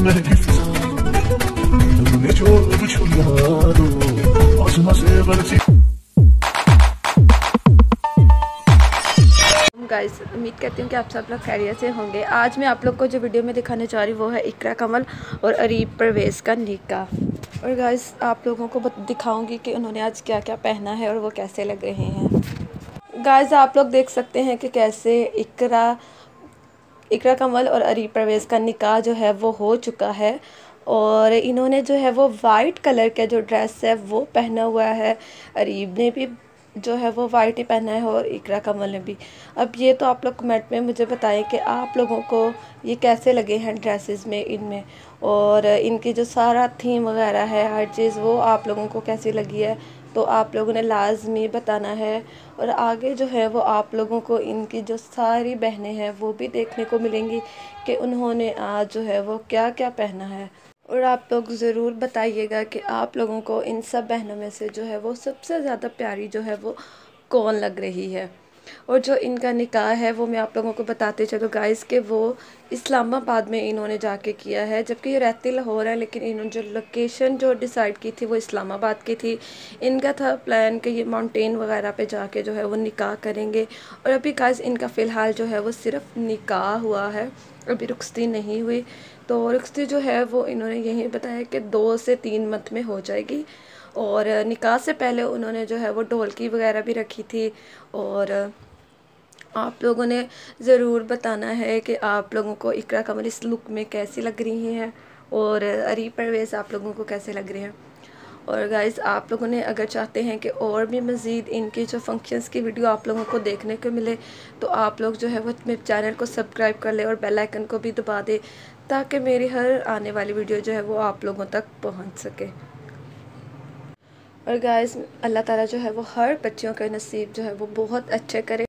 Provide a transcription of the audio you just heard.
Guys, उम्मीद करती हूँ कि आप सब लोग खैरियत से होंगे। आज मैं आप लोग को जो वीडियो में दिखाने जा रही हूँ वो है इकरा कमल और अरीब परवेज़ का निकाह। और गाइस, आप लोगों को दिखाऊंगी कि उन्होंने आज क्या क्या पहना है और वो कैसे लग रहे हैं। गाइस, आप लोग देख सकते हैं कि कैसे इकरा कमल और अरीब परवेज़ का निकाह जो है वो हो चुका है। और इन्होंने जो है वो वाइट कलर का जो ड्रेस है वो पहना हुआ है। अरीब ने भी जो है वो वाइट ही पहना है और इकरा कमल ने भी। अब ये तो आप लोग कमेंट में मुझे बताएं कि आप लोगों को ये कैसे लगे हैं ड्रेसेस में, इनमें, और इनकी जो सारा थीम वगैरह है हर चीज़ वो आप लोगों को कैसी लगी है, तो आप लोगों ने लाजमी बताना है। और आगे जो है वो आप लोगों को इनकी जो सारी बहनें हैं वो भी देखने को मिलेंगी कि उन्होंने आज जो है वो क्या क्या पहना है। और आप लोग ज़रूर बताइएगा कि आप लोगों को इन सब बहनों में से जो है वो सबसे ज़्यादा प्यारी जो है वो कौन लग रही है। और जो इनका निकाह है वो मैं आप लोगों को बताते चलो गाइस कि वो इस्लामाबाद में इन्होंने जाके किया है, जबकि ये रहती लाहौर है, लेकिन इन्होंने जो लोकेशन जो डिसाइड की थी वो इस्लामाबाद की थी। इनका था प्लान कि ये माउंटेन वगैरह पे जाके जो है वो निकाह करेंगे। और अभी गाइस इनका फ़िलहाल जो है वो सिर्फ निकाह हुआ है, अभी रुखसती नहीं हुई। तो रुखसती जो है वो इन्होंने यही बताया कि 2 से 3 मंथ में हो जाएगी। और निकाह से पहले उन्होंने जो है वो ढोलकी वगैरह भी रखी थी। और आप लोगों ने ज़रूर बताना है कि आप लोगों को इकरा कमल इस लुक में कैसी लग रही हैं और अरीब परवेज़ आप लोगों को कैसे लग रहे हैं। और गाइज़, आप लोगों ने अगर चाहते हैं कि और भी मज़ीद इनके जो फंक्शंस की वीडियो आप लोगों को देखने को मिले, तो आप लोग जो है वो मेरे चैनल को सब्सक्राइब कर लें और बेल आइकन को भी दबा दें, ताकि मेरी हर आने वाली वीडियो जो है वो आप लोगों तक पहुंच सके। और गाइज़, अल्लाह ताला जो है वो हर बच्चियों के नसीब जो है वो बहुत अच्छे करे।